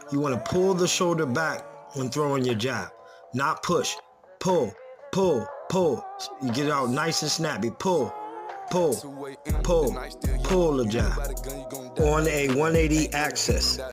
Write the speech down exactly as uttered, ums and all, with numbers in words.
You want to pull the shoulder back when throwing your jab, not push. Pull, pull, pull. You get out nice and snappy. Pull, pull, pull, pull the jab on a one eighty axis.